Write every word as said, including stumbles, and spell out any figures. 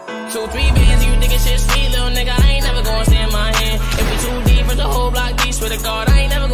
Two, three bands, you thinking shit sweet, little nigga, I ain't never gonna stand my hand. If we too deep, it's a whole block deep, swear to God, I ain't never gonna